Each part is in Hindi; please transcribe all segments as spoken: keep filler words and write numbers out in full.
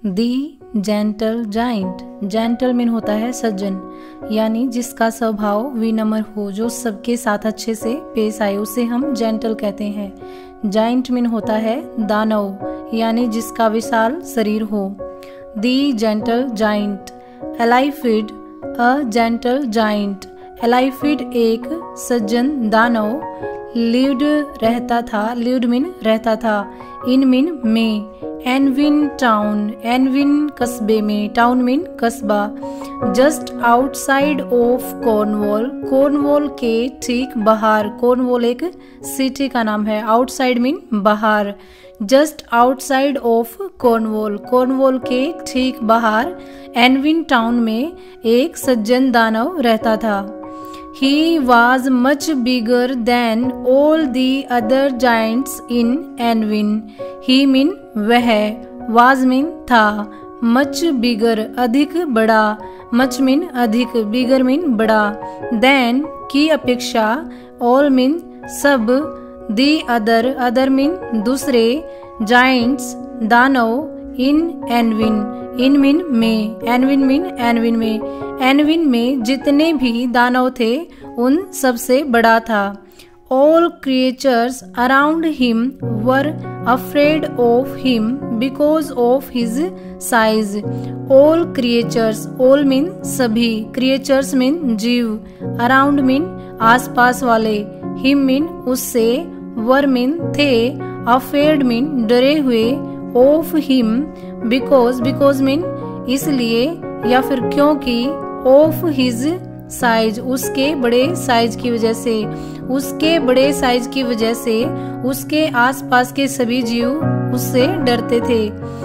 दी जेंटल जाइंट। जेंटल मीन होता है सज्जन, यानी जिसका स्वभाव विनम्र हो, जो सबके साथ अच्छे से पेश आए, उसे हम जेंटल कहते हैं। जाइंट मीन होता है दानव, यानी जिसका विशाल शरीर हो। The gentle giant. Elifid a gentle giant. Elifid एक सज्जन दानव। लिव्ड रहता था, लिव्ड मीन रहता था, इन मीन में, एनविन टाउन, एनविन कस्बे में, टाउन मीन कस्बा, just outside of Cornwall, Cornwall के ठीक बाहर, कॉर्नवॉल एक सिटी का नाम है, आउटसाइड मीन बाहर, just outside of Cornwall, Cornwall के ठीक बाहर एनविन टाउन में एक सज्जन दानव रहता था। He was much bigger than all the other giants in Anvin. He mean वह, was mean था, much bigger अधिक बड़ा, much mean अधिक, bigger mean बड़ा, than की अपेक्षा, all mean सब, the other, other mean दूसरे, giants दानव, in Anvin, इन मीन में, एनविन मीन एनविन में, एनविन में जितने भी दानव थे उन सबसे बड़ा था। All creatures around him were afraid of him because of his size. All creatures, all mean सभी, creatures mean जीव, around mean आसपास वाले, him mean उससे, were mean थे, afraid mean डरे हुए, of him because, because mean इसलिए या फिर क्योंकि, of his साइज उसके बड़े साइज की वजह से, उसके बड़े साइज की वजह से उसके आसपास के सभी जीव उससे डरते थे।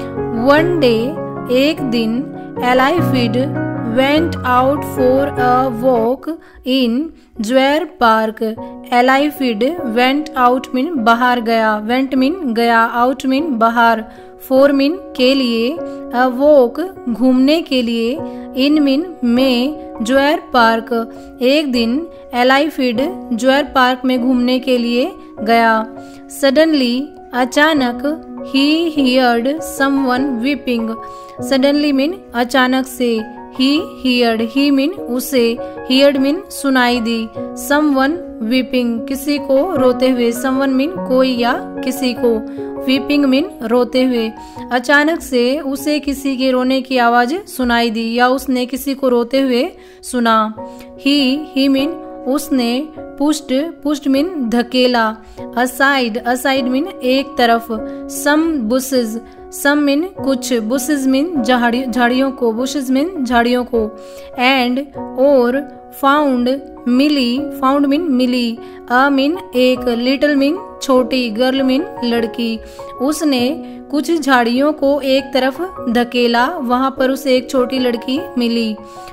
वन डे एक दिन, Elifid went out for a walk in Jewer park. Elifid went out mean बाहर गया, went मीन गया, out मीन बाहर, for मीन के लिए, a walk घूमने के लिए, in मीन में, ज्वेर पार्क। एक दिन एलाइफिड ज्वेर पार्क में घूमने के लिए गया। सडनली अचानक, he heard someone weeping। Suddenly mean अचानक से, he heard, he मीन उसे, heard मीन सुनाई दी, someone weeping किसी को रोते हुए, someone मीन कोई या किसी को, weeping मीन रोते हुए। अचानक से उसे किसी के रोने की आवाज सुनाई दी या उसने किसी को रोते हुए सुना। he, he मीन उसने, पुष्ट, पुष्ट मीन धकेला, असाइड, असाइड मीन एक तरफ, सम बुशेस, सम मीन कुछ, बुशेस मीन झाड़ी झाड़ियों को, बुशेस मीन झाड़ियों को, एंड और, फाउंड मिली, फाउंड मीन मिली, अ मीन एक, लिटिल मीन छोटी, गर्ल मीन लड़की। उसने कुछ झाड़ियों को एक तरफ धकेला, वहां पर उसे एक छोटी लड़की मिली।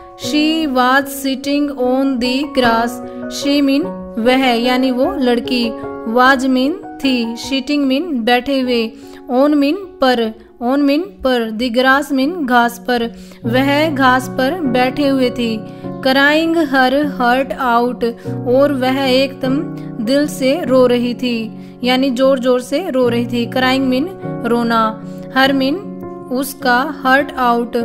She was sitting on the grass, she mean वह यानी वो लड़की, वाज मीन थी, सीटिंग मीन बैठे हुए, ऑन मीन पर, ऑन मीन पर, दी ग्रास मीन घास पर, वह घास पर बैठे हुए थी। क्राइंग हर हर्ट आउट, और वह एकदम दिल से रो रही थी, यानी जोर जोर से रो रही थी। क्राइंग मीन रोना, हर मीन उसका, heart out,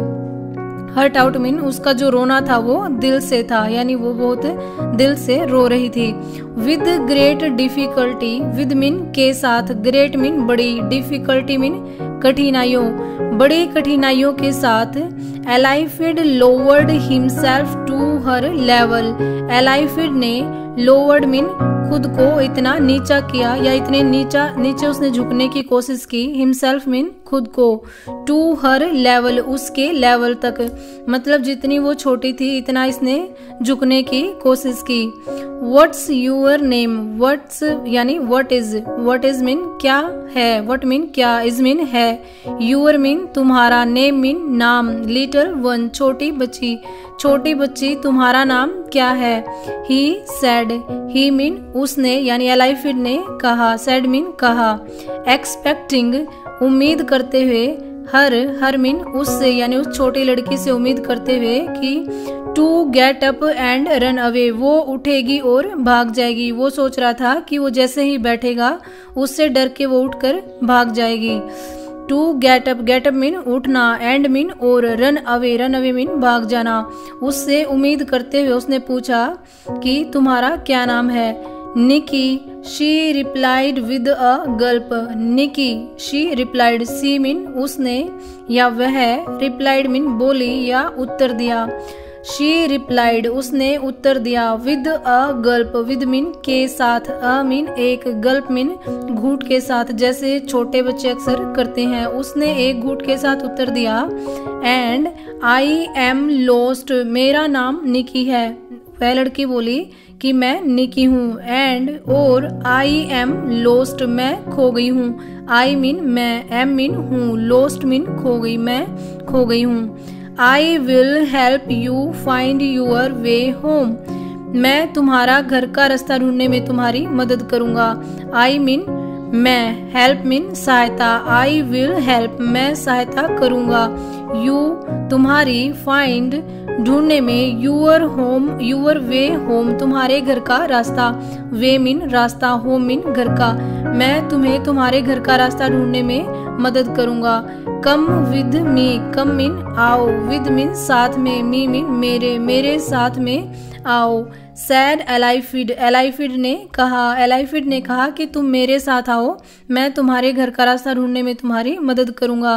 heart out mean उसका जो रोना था वो दिल से था, यानी वो बहुत दिल से रो रही थी। With great difficulty, with mean के साथ, ग्रेट मीन बड़ी, डिफिकल्टी मीन कठिनाइयों, बड़ी कठिनाइयों के साथ, Elifid lowered himself to her level, Elifid ने लोवर्ड मीन खुद को इतना नीचा किया या इतने नीचा नीचे उसने झुकने की कोशिश की, हिमसेल्फ मीन खुद को, टू हर लेवल उसके लेवल तक, मतलब जितनी वो छोटी थी इतना इसने झुकने की कोशिश की। व्हाट्स यूअर नेम, व्हाट्स यानी what is, what is mean क्या है, व्हाट मीन क्या, इज मीन है, यूअर मीन तुम्हारा, नेम मीन नाम, लिटिल वन छोटी बच्ची, छोटी बच्ची तुम्हारा नाम क्या है। ही सेड, ही मीन उसने यानी एलाइफिड ने कहा, सेड मीन कहा। एक्सपेक्टिंग उम्मीद करते हुए, हर, हर मीन उससे यानी उस छोटी लड़की से उम्मीद करते हुए कि to get up and run away, वो उठेगी और भाग जाएगी। वो सोच रहा था कि वो जैसे ही बैठेगा उससे डर के वो उठकर भाग जाएगी। To get up, get up mean उठना, एंड मीन और, run away, run away mean भाग जाना। उससे उम्मीद करते हुए उसने पूछा कि तुम्हारा क्या नाम है। Nicky, she replied with a gulp, Nicky, she replied, she mean उसने या वह, रिप्लाइड मीन बोली या उत्तर दिया। शी रिप्लाइड उसने उत्तर दिया, with a gulp, with mean के साथ, अ मीन एक, गल्प मीन घूंट के साथ, जैसे छोटे बच्चे अक्सर करते हैं। उसने एक घूंट के साथ उत्तर दिया। एंड आई एम लॉस्ट, मेरा नाम निकी है। वह लड़की बोली कि मैं निकी हूँ। एंड और आई एम लॉस्ट, मैं खो गई हूँ। आई मीन मैं, एम मीन हूँ, लॉस्ट मीन खो गई, मैं खो गई हूँ। I will help you find your way home, मैं तुम्हारा घर का रास्ता ढूंढने में तुम्हारी मदद करूंगा। आई मीन मैं, हेल्प मीन सहायता, आई विल हेल्प मैं सहायता करूंगा। यू तुम्हारी, फाइंड ढूंढने में, your home, your way home तुम्हारे घर का रास्ता, वे मीन रास्ता, होम मीन घर का, मैं तुम्हें तुम्हारे घर का रास्ता ढूंढने में मदद करूंगा। Come with me, come mean आओ, विद मीन साथ में, मी मीन मेरे, मेरे साथ में आओ। सैड एलाइफिड, एलाइफिड ने कहा, एलाइफिड ने कहा कि तुम मेरे साथ आओ, मैं तुम्हारे घर का रास्ता ढूंढने में तुम्हारी मदद करूंगा।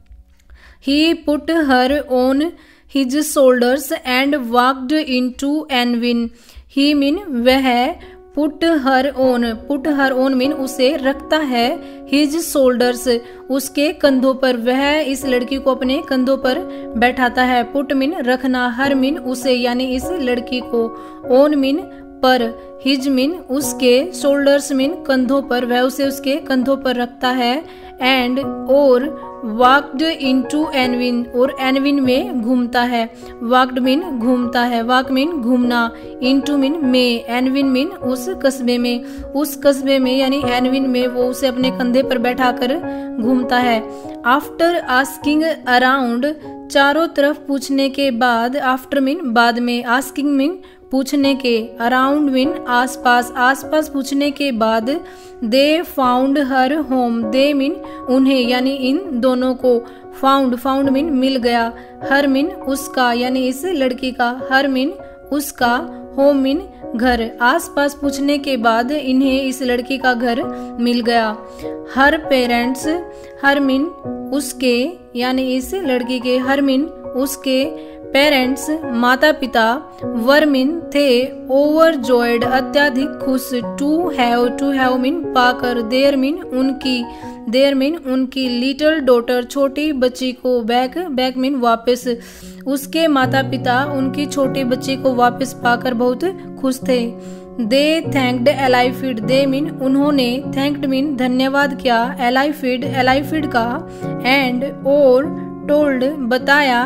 He put her on his shoulders and walked into Anvin, he mean वह, put her on, put her on mean उसे रखता है, हिज शोल्डर्स उसके कंधों पर, वह इस लड़की को अपने कंधों पर बैठाता है। पुट मीन रखना, हर मीन उसे यानी इस लड़की को, ऑन मीन पर, हिज मीन उसके, शोल्डर्स मीन कंधों पर, वह उसे उसके कंधों पर रखता है। एंड और वॉक्ड इनटू एनविन, और एनविन में घूमता है। वॉक्ड मीन घूमता है, वॉक मीन घूमना, इनटू मीन में, एनविन मीन उस कस्बे में, उस कस्बे में यानी एनविन में वो उसे अपने कंधे पर बैठाकर घूमता है। आफ्टर आस्किंग अराउंड, चारों तरफ पूछने के बाद, आफ्टर मीन बाद में, आस्किंग मीन पूछने के, अराउंड मीन आसपास, आसपास पूछने के बाद, they found her home, they mean उन्हें यानी इन दोनों को, फाउंड, फाउंड मीन मिल गया, हर मीन उसका यानी इस लड़की का, हर मीन उसका, होम मीन घर, आसपास पूछने के बाद इन्हें इस लड़की का घर मिल गया। हर पेरेंट्स, हर मीन उसके यानी इस लड़की के, हर मीन उसके पेरेंट्स माता पिता, वर मीन थे, ओवरजॉयड अत्यधिक खुश, to have, to have mean पाकर, देयर मीन उनकी, देयर मीन उनकी, लिटिल डॉटर छोटी बच्ची को, बैक, बैक मीन वापस, उसके माता पिता उनकी छोटी बच्ची को वापस पाकर बहुत खुश थे। They thanked Elifid, they mean उन्होंने, थैंक्ड मीन धन्यवाद किया, एलाइफिड, एलाइफिड का, एंड और टोल्ड बताया,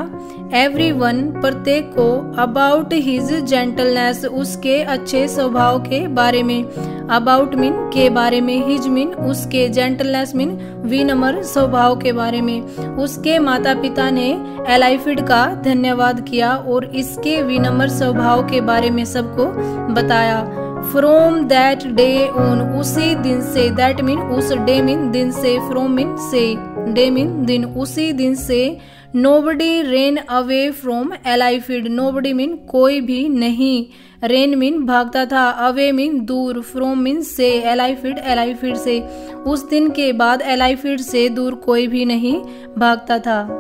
एवरीवन प्रत्येक को, अबाउट हिज जेंटलनेस उसके अच्छे स्वभाव के बारे में, अबाउट मीन के बारे में, हिज मीन उसके, जेंटलनेस मीन विनम्र स्वभाव के बारे में। उसके माता पिता ने एलाइफिड का धन्यवाद किया और इसके विनम्र स्वभाव के बारे में सबको बताया। फ्रोम दैट डे ऑन, उसी दिन से, दैट मीन उस, डे मीन दिन से, फ्रोम मीन से, डे मीन दिन, उसी दिन से, nobody ran away from Elifid, nobody mean कोई भी नहीं, रेन मीन भागता था, अवे मीन दूर, फ्रॉम मीन से, एलाइफिड, एलाइफिड से, उस दिन के बाद एलाइफिड से दूर कोई भी नहीं भागता था।